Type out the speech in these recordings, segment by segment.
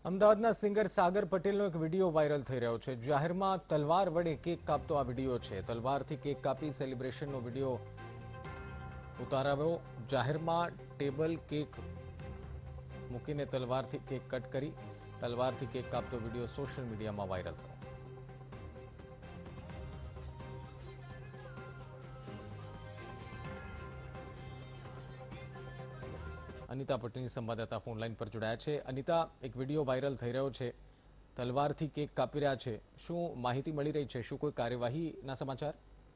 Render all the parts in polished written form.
અમદાવાદના સિંગર સાગર પટેલનો એક વિડીયો વાયરલ થઈ રહ્યો છે। જાહેરમાં તલવાર વડે કેક કાપતો આ વિડીયો છે। તલવારથી કેક કાપી સેલિબ્રેશનનો વિડીયો ઉતારાયો। જાહેરમાં ટેબલ કેક મૂકીને તલવારથી કેક કટ કરી તલવારથી કેક કાપતો વિડીયો સોશિયલ મીડિયામાં વાયરલ થયો। અનિતા પટેલની સંવાદદાતા ફોન લાઈન પર જોડાયા છે। અનિતા, એક વિડીયો વાયરલ થઈ રહ્યો છે, તલવારથી કેક કાપી રહ્યા છે, શું માહિતી મળી રહી છે? શું કોઈ કાર્યવાહીના સમાચાર?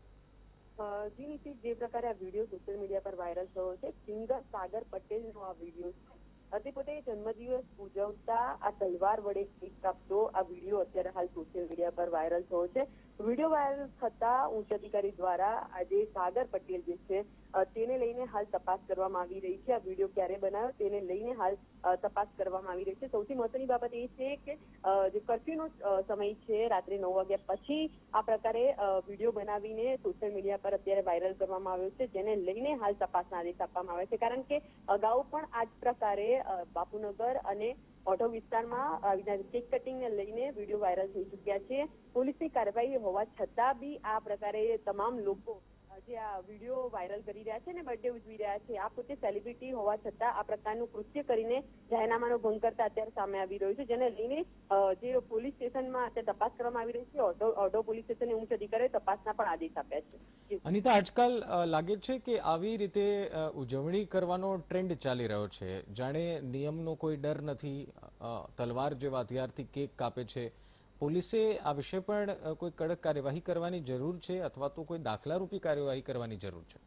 જી નીતિશ, જે પ્રકારે આ વિડીયો સોશિયલ મીડિયા પર વાયરલ થયો છે, સિંગર સાગર પટેલનો આ વિડીયો છે। તે પોતે જન્મદિવસ ઉજવતા આ તલવાર વડે કેક કાપતો આ વિડીયો અત્યારે હાલ સોશિયલ મીડિયા પર વાયરલ થયો છે। વિડીયો વાયરલ થતા ઉચ્ચ અધિકારી દ્વારા આજે સાગર પટેલ જે છે તેને લઈને હાલ તપાસ કરવામાં આવી રહી છે। આ વિડીયો ક્યારે બનાવ્યો તેને લઈને હાલ તપાસ કરવામાં આવી રહી છે। સૌથી મહત્વની બાબત એ છે કે જે કર્ફ્યુનો સમય છે, રાત્રે 9 વાગ્યા પછી આ પ્રકારે વિડીયો બનાવીને સોશિયલ મીડિયા પર અત્યારે વાયરલ કરવામાં આવ્યો છે, જેને લઈને હાલ તપાસના આદેશ આપવામાં આવ્યા છે। કારણ કે અગાઉ પણ આ જ પ્રકારે બાપુનગર અને ઓઢવ વિસ્તારમાં કેક કટિંગને લઈને વિડીયો વાયરલ થઈ ચૂક્યા છે। પોલીસની કાર્યવાહી હોવા છતાં બી આ પ્રકારે તમામ લોકો જે આ વિડીયો વાયરલ કરી રહ્યા છે ને બર્થડે ઉજવી રહ્યા છે, આ પોતે સેલિબ્રિટી હોવા છતાં આ પ્રકારનું કૃત્ય કરીને જાહેરનામાનો ભંગ કરતા અત્યારે સામે આવી રહ્યું છે, જેને લઈને જે પોલીસ સ્ટેશનમાં અત્યારે તપાસ કરવામાં આવી રહી છે। ઓઢવ પોલીસ સ્ટેશનના ઉચ્ચ અધિકારીએ તપાસના પણ આદેશ આપ્યા છે। અનિતા, આજકાલ લાગે છે કે આવી રીતે ઉજવણી કરવાનો ટ્રેન્ડ ચાલી રહ્યો છે, જાણે નિયમનો કોઈ ડર નથી, તલવાર જેવા હથિયારથી કેક કાપે છે। પોલીસે આ વિશે પણ કોઈ કડક કાર્યવાહી કરવાની જરૂર છે અથવા તો કોઈ દાખલારૂપી કાર્યવાહી કરવાની જરૂર છે?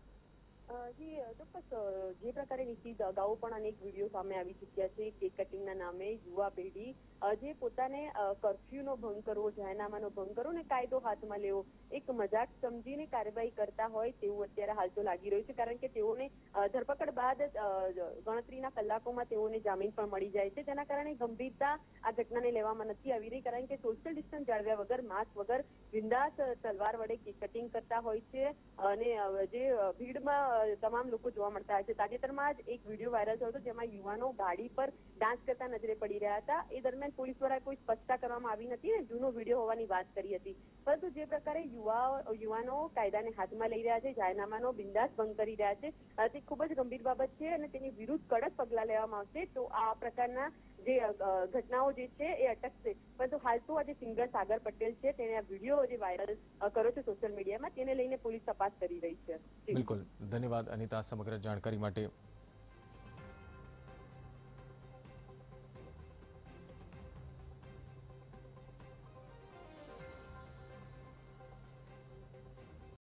જી ચોક્કસ, જે પ્રકારે નિશ્ચિત અગાઉ પણ અનેક વિડીયો સામે આવી ચૂક્યા છે। કેક કટિંગના નામે યુવા પેઢી જે પોતાને કર્ફ્યુનો ભંગ કરવો, જાહેરનામાનો ભંગ કરવો ને કાયદો હાથમાં લેવો એક મજાક સમજીને કાર્યવાહી કરતા હોય તેવું અત્યારે હાલ તો લાગી રહ્યું છે। કારણ કે તેઓને ધરપકડ બાદ ગણતરીના કલાકોમાં તેઓને જામીન પણ મળી જાય છે, જેના કારણે ગંભીરતા આ ઘટનાને લેવામાં નથી આવી રહી। કારણ કે સોશિયલ ડિસ્ટન્સ જાળવ્યા વગર, માસ્ક વગર બિંદાસ તલવાર વડે કેક કટિંગ કરતા હોય છે અને જે ભીડમાં તમામ લોકો જોવા મળતા હોય છે। તાજેતરમાં જ એક વિડીયો વાયરલ થયો હતો જેમાં યુવાનો ગાડી પર ડાન્સ કરતા નજરે પડી રહ્યા હતા। એ દરમિયાન પોલીસ દ્વારા કોઈ સ્પષ્ટતા કરવામાં આવી નથી ને જૂનો વિડીયો હોવાની વાત કરી હતી, પરંતુ જે પ્રકારે યુવાનો કાયદાને હાથમાં લઈ રહ્યા છે, જાહેરનામાનો બિંદાસ ભંગ કરી રહ્યા છે, તે ખૂબ જ ગંભીર બાબત છે અને તેની વિરુદ્ધ કડક પગલાં લેવામાં આવશે તો આ પ્રકારના જે ઘટનાઓ જે છે એ અટકશે। પરંતુ હાલ તો આજે સિંગર સાગર પટેલ છે તેને આ વિડીયો જે વાયરલ કર્યો છે સોશિયલ મીડિયામાં તેને લઈને પોલીસ તપાસ કરી રહી છે। બિલકુલ, ધન્યવાદ અનિતા સમગ્ર જાણકારી માટે।